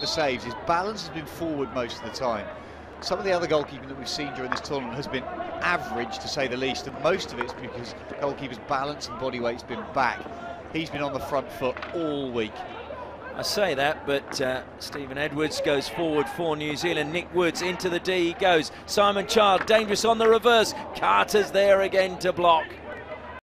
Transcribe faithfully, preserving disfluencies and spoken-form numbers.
the saves. His balance has been forward most of the time. Some of the other goalkeeping that we've seen during this tournament has been average, to say the least, and most of it's because goalkeeper's balance and body weight's been back. He's been on the front foot all week. I say that, but uh, Stephen Edwards goes forward for New Zealand. Nick Woods into the D he goes. Simon Child dangerous on the reverse. Carter's there again to block.